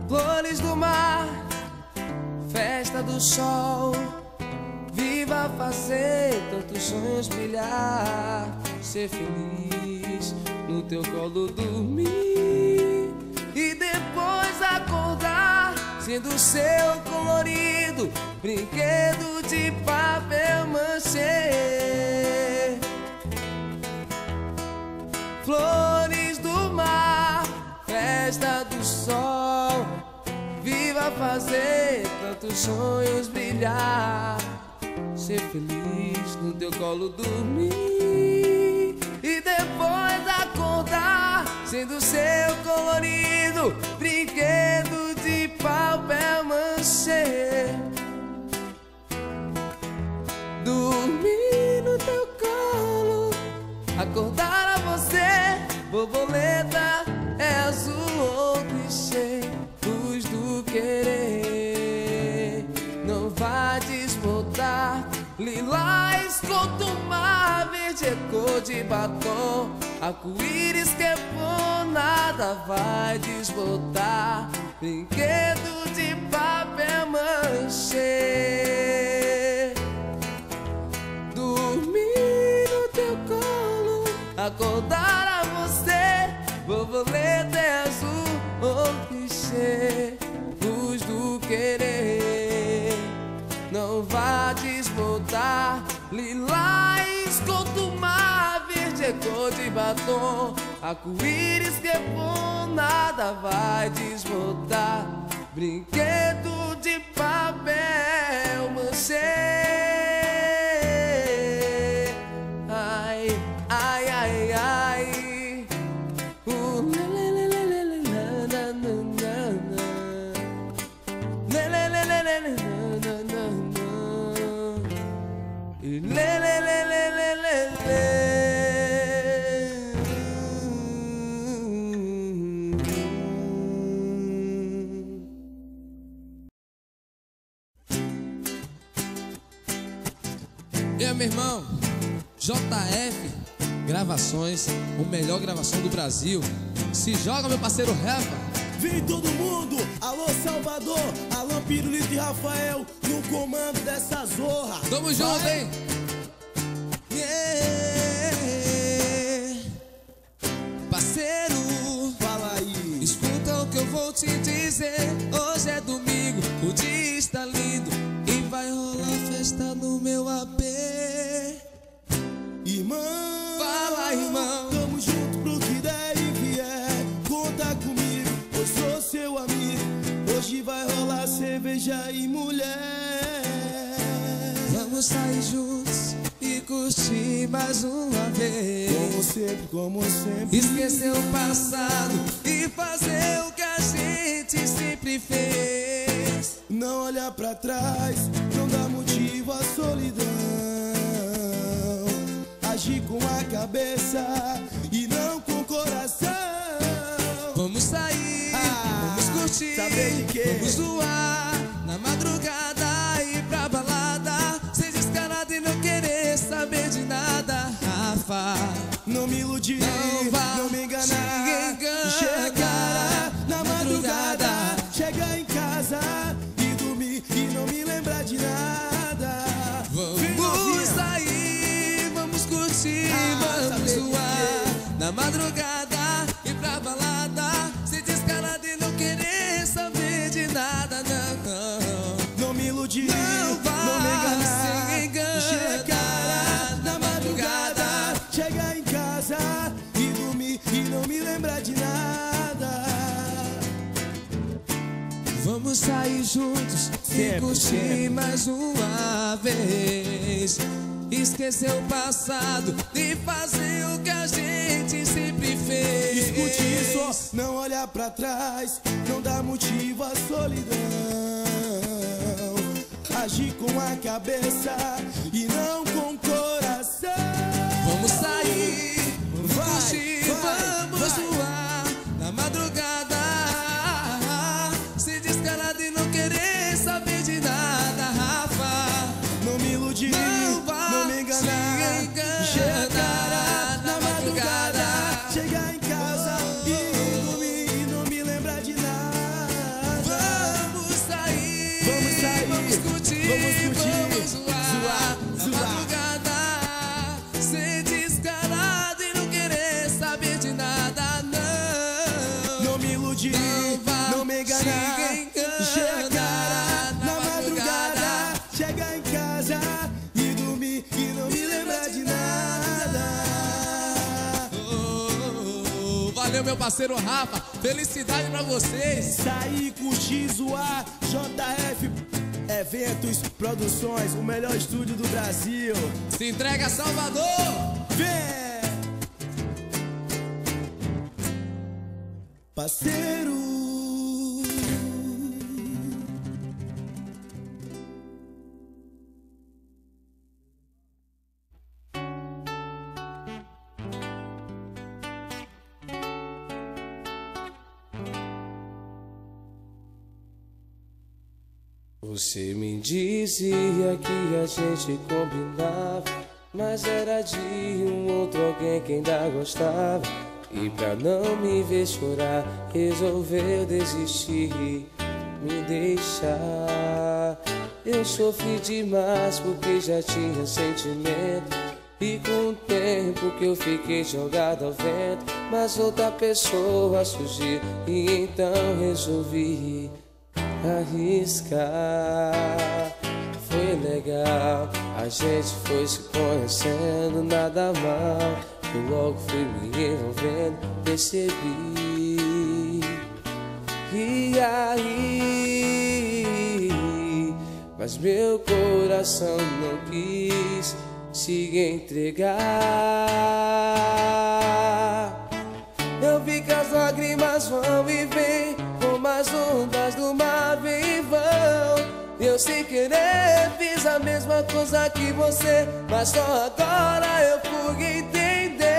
Flores do mar, festa do sol, viva fazer tantos sonhos brilhar. Ser feliz, no teu colo dormir e depois acordar, sendo seu colorido brinquedo de papel machê. Flores do mar, festa do sol, viva fazer tantos sonhos brilhar. Ser feliz, no teu colo dormir e depois acordar, sendo seu colorido brinquedo de papel machê. Dormir no teu colo, acordar a você, borboleta é azul ou clichê. Luz do querer não vai desbotar. Lilás contra o mar, verde é cor de batom. Arco-íris que é bom, nada vai desbotar. Brinquedo de papel machê. Dormir no teu colo, acordar a você, borboleta é azul ou clichê. Luz do querer não vai desbotar. Lilás contra o mar, verde é cor de batom. Arco-íris que é bom, nada vai desbotar. Brinquedo de papel machê. Ai, ai, ai, ai. Meu irmão, JF Gravações, o melhor gravação do Brasil. Se joga, meu parceiro Reva. Vem todo mundo, alô Salvador, alô Pirulito e Rafael, no comando dessa zorra. Tamo junto, hein? Yeah. Parceiro, fala aí. Escuta o que eu vou te dizer. Hoje é domingo, o dia está lindo e vai rolar festa no meu AP. Irmão, fala irmão, tamo junto pro que der e vier. Conta comigo, eu sou seu amigo. Hoje vai rolar cerveja e mulher. Vamos sair juntos e curtir mais uma vez. Como sempre. Esquecer o passado e fazer o que a gente sempre fez. Não olhar pra trás, não dá motivo à solidão. Agir com a cabeça e não com o coração. Vamos sair, vamos curtir, saber de quê? Vamos zoar na madrugada, ir pra balada, ser descarado e não querer saber de nada. Rafa, não me iludir, não me enganar. Chegar na madrugada, chegar em casa e dormir e não me lembrar de nada. Vamos sair, vamos curtir, vamos zoar na madrugada, ir pra balada, ser descarado e não querer saber de nada. Não me iludir, não me enganar. Se engana. Chegar na madrugada, chegar em casa e dormir e não me lembrar de nada. Vamos sair juntos e curtir mais uma vez. Esquecer o passado e fazer o que a gente sempre fez. Escute isso, não olhar pra trás, não dá motivo à solidão. Agir com a cabeça e não com o coração. Vamos sair, vamos curtir, vamos zoar na madrugada, ser descarado e não querer saber de nada. Rafa, não me iludir, não me enganar. Chegar na madrugada, chegar em casa e dormir e não me lembrar de nada. Valeu, meu parceiro Rafa. Felicidade pra vocês. Saí com X-U-A, JF Eventos Produções, o melhor estúdio do Brasil. Se entrega, Salvador. Vem! Parceiro. Você me dizia que a gente combinava, mas era de um outro alguém que ainda gostava. E pra não me ver chorar, resolveu desistir e me deixar. Eu sofri demais porque já tinha sentimento, e com o tempo que eu fiquei jogado ao vento, mas outra pessoa surgiu e então resolvi arriscar. Foi legal, a gente foi se conhecendo, nada mal. Eu logo fui me envolvendo, percebi. E aí, mas meu coração não quis se entregar. Eu vi que as lágrimas vão e vêm, como as ondas do mar vêm e vão. Eu sem querer fiz a mesma coisa que você, mas só agora eu fui entender.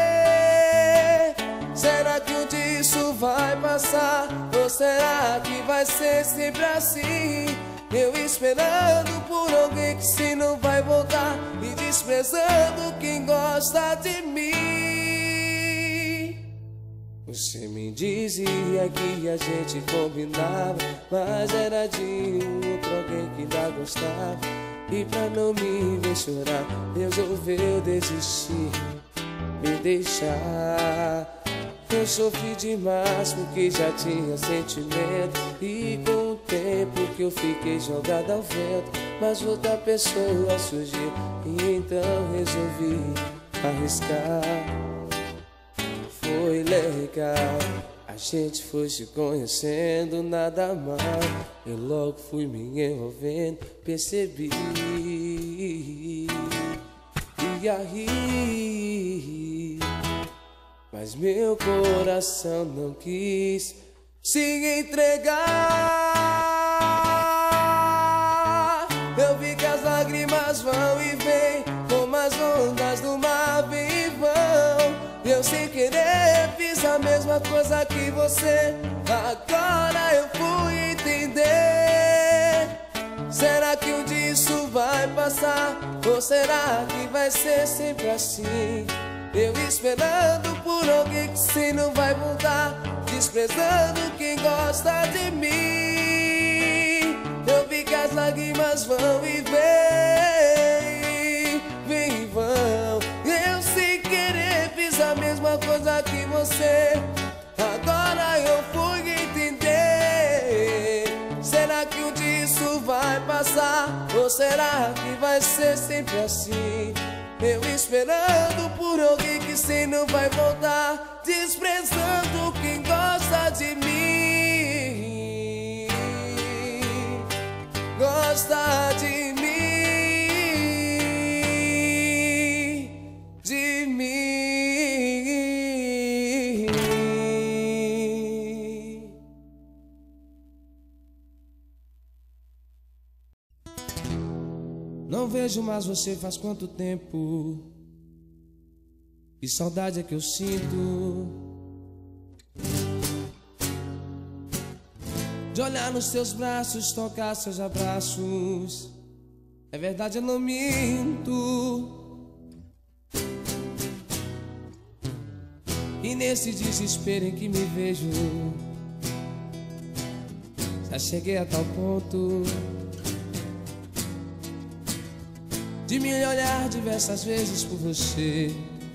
Será que um dia isso vai passar? Ou será que vai ser sempre assim? Eu esperando por alguém que se não vai voltar, e desprezando quem gosta de mim. Você me dizia que a gente combinava, mas era de um outro alguém que ainda gostava. E pra não me ver chorar, resolveu desistir, me deixar. Eu sofri demais porque já tinha sentimento, e com o tempo que eu fiquei jogado ao vento, mas outra pessoa surgiu e então resolvi arriscar. Foi legal, a gente foi se conhecendo, nada mal. Eu logo fui me envolvendo, percebi. E aí, mas meu coração não quis se entregar. Eu vi que as lágrimas vão e vêm, como as ondas do mar vêm e vão. Eu sem querer fiz a mesma coisa que você, agora eu fui entender. Será que um dia isso vai passar? Ou será que vai ser sempre assim? Eu esperando por alguém que se não vai voltar, desprezando quem gosta de mim. Eu vi que as lágrimas vão e vêm, vêm e vão. Eu sem querer fiz a mesma coisa que você, agora eu fui entender. Será que um dia isso vai passar? Ou será que vai ser sempre assim? Eu esperando por alguém que se não vai voltar, desprezando quem gosta de mim. Gosta de mim, de mim. Não vejo mais você faz quanto tempo, que saudade é que eu sinto de olhar nos seus braços, tocar seus abraços. É verdade, eu não minto. E nesse desespero em que me vejo, já cheguei a tal ponto de me olhar diversas vezes por você,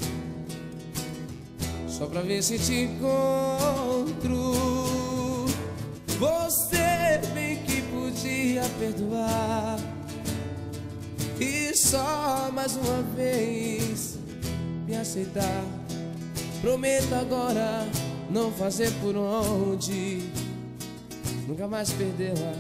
só pra ver se te encontro. Você bem que podia perdoar, e só mais uma vez me aceitar. Prometo agora não fazer por onde, nunca mais perdê-la.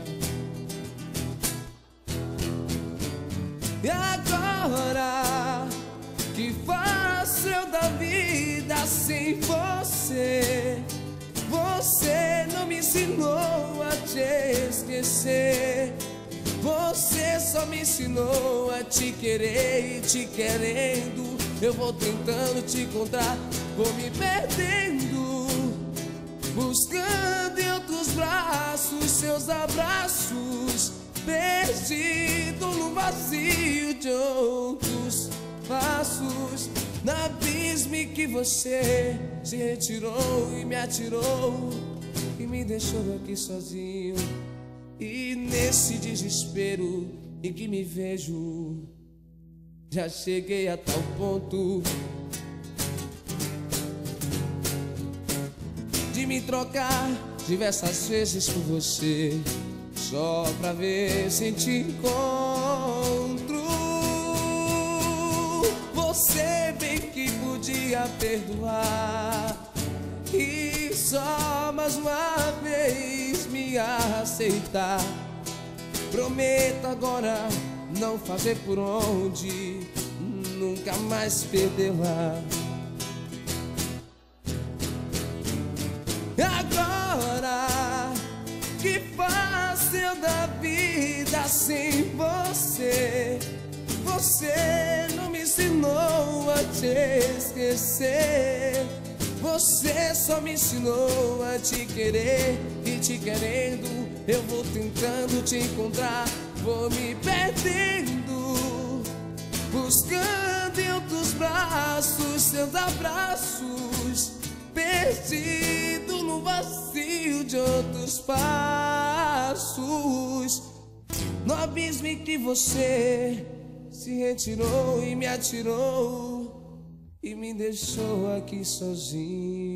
E agora, que faço eu da vida sem você? Você não me ensinou a te esquecer. Você só me ensinou a te querer, e te querendo eu vou tentando te encontrar, vou me perdendo, buscando em outros braços seus abraços, perdido no vazio de outros passos, no abismo que você se retirou e me atirou e me deixou aqui sozinho. E nesse desespero em que me vejo, já cheguei a tal ponto de me trocar diversas vezes por você, só pra ver se te encontro. Você bem que podia perdoar e só mais uma vez me aceitar. Prometo agora não fazer por onde, nunca mais perdê-la. Agora, que faço eu da vida sem você? Você não me ensinou a te esquecer. Você só me ensinou a te querer, e te querendo eu vou tentando te encontrar, vou me perdendo, buscando em outros braços seus abraços, perdido no vazio de outros passos, no abismo em que você se retirou e me atirou e me deixou aqui sozinho.